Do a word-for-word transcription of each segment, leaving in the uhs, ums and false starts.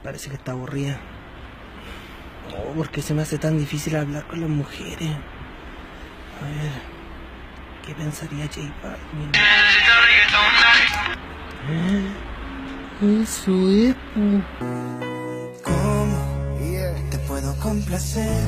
Parece que está aburrida. Oh, ¿por qué se me hace tan difícil hablar con las mujeres? A ver, ¿qué pensaría J Balvin? ¿Eh? Eso es, po. ¿Cómo te puedo complacer?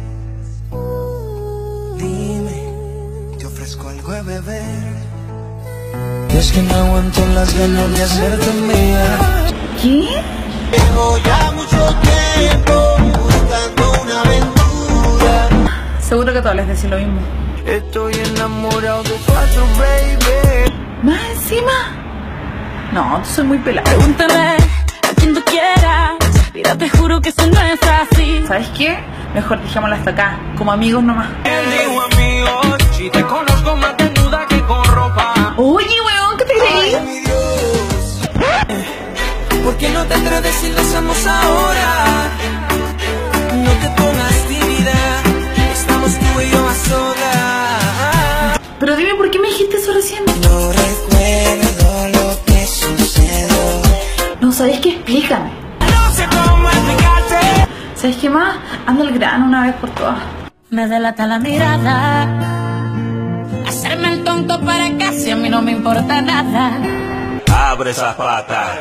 Dime, te ofrezco algo de beber. Y es que no aguanto las ganas de hacerte mía. ¿Qué? Llevo ya mucho tiempo buscando una aventura. Seguro que todos les decís lo mismo. Estoy enamorado de cuatro, baby. ¿Más encima? No, tú soy muy pelada. Pregúntame a quien tú quieras. Mira, te juro que eso no es fácil. ¿Sabes qué? Mejor dejémoslo hasta acá, como amigos nomás. Él dijo amigo, si te conozco más desnuda que con ropa. Oye, weón, ¿qué te creí? Ay, mi Dios. ¿Por qué no te atreves si lo hacemos ahora? No te pongas tímida, estamos tú y yo a solas. Pero dime, ¿por qué me dijiste eso recién? No recuerdo lo que sucedió. No, ¿sabes qué? Explícame. No sé cómo explicarte. ¿Sabes qué más? Anda al grano una vez por todas. Me delata la mirada. Hacerme el tonto para casi a mí no me importa nada. Abre esas patas.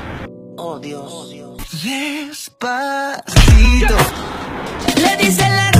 Oh Dios. Despacito. Le dice la